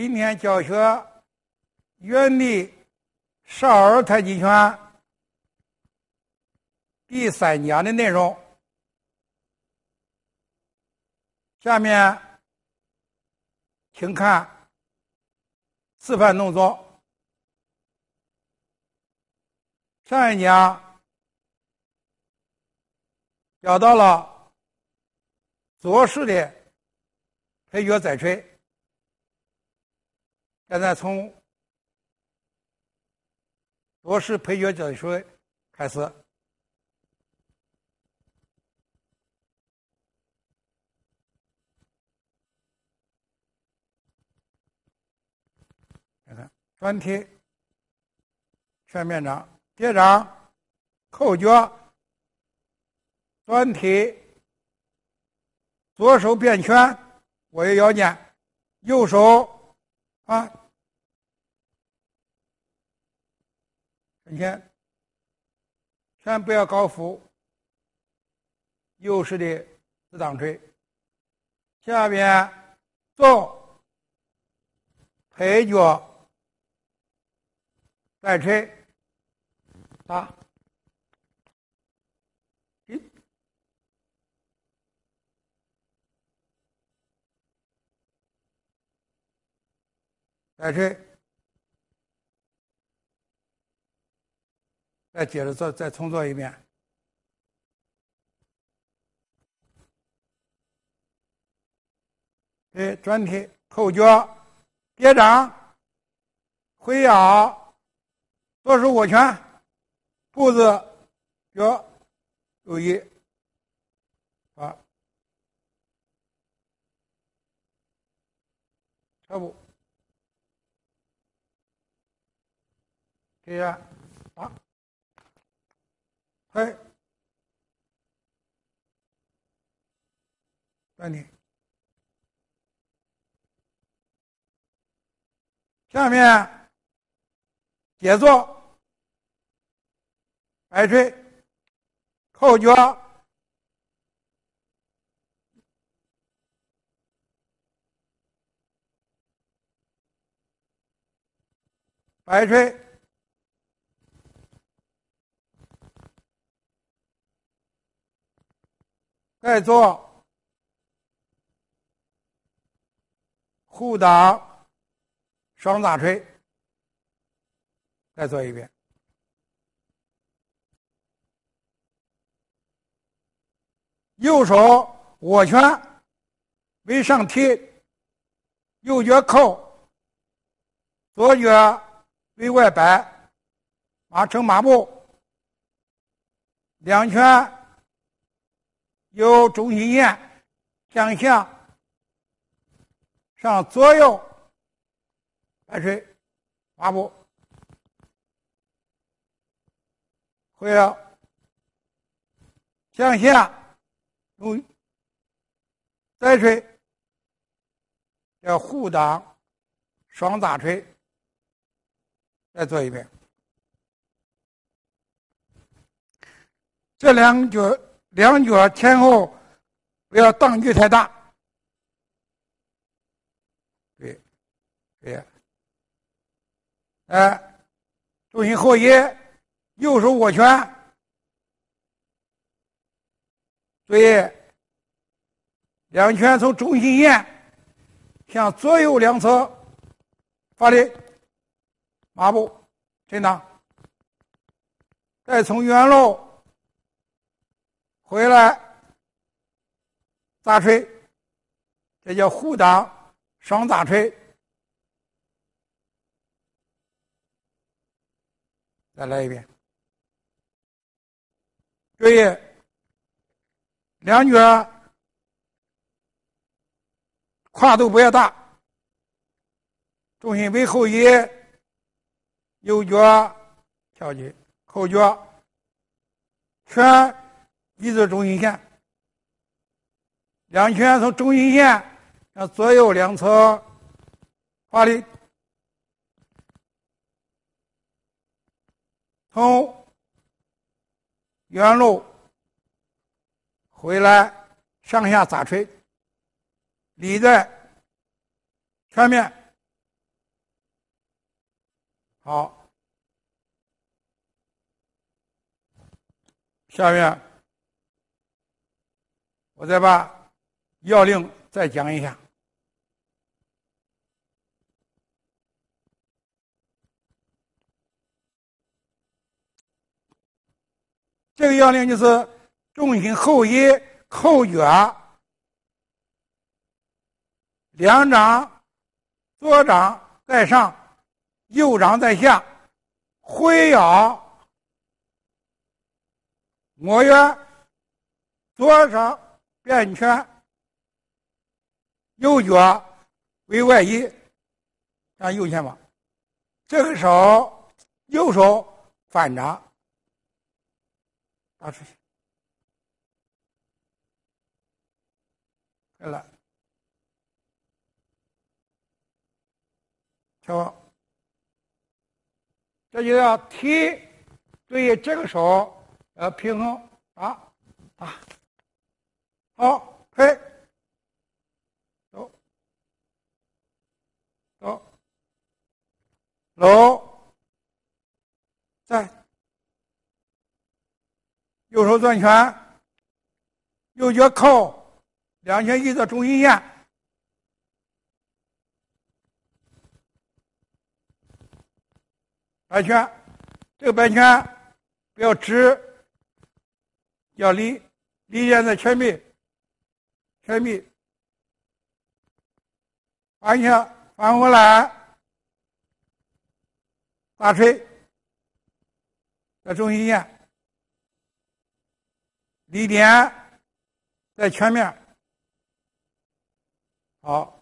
今天教学原理少儿太极拳第3讲的内容。下面请看示范动作。上一讲讲到了左式的推脚再锤，现在从左式推脚再锤开始。看看转体、全面掌、叠掌、扣脚、转体，左手变拳，握有腰间，右手身前，拳不要高扶，右式的自当锤。下边走推脚再锤打，再锤，再接着做，再重做一遍。转体、扣脚、叠掌、回腰，左手握拳，步子脚右移撤步，这样推转体。下面接坐摆锤、扣脚、摆锤、再做护挡双大锤，再做一遍。右手握拳为上提，右脚扣，左脚为外摆，成马步。两拳由中心线向下上左右摆锤马步，回了向下用再锤，叫护挡双大锤，再做一遍。这两脚前后不要荡距太大。对，重心后移，右手握拳，注意两拳从中心线向左右两侧发力，马步震荡，再从原路回来砸锤，这叫护挡双砸锤。再来一遍，注意两脚跨度不要大，重心为后移，右脚跳起，后脚拳移至中心线，两拳从中心线向左右两侧发力，从原路回来上下砸锤，立在拳面好，下面我再把要领再讲一下。这个要领就是重心后移，后脚两掌，左掌在上，右掌在下，回腰摸约，左手变拳，右脚为外移，向右前方。这个手右手反掌打出去，对了，瞧，这就要提对这个手平衡打，好，嘿，走，搂，在，右手攥拳，右脚扣，两拳一到中心线，摆拳，这个摆拳不要直，要离线在前臂，翻一下，翻回来，大锤在中心线，离点在前面，好。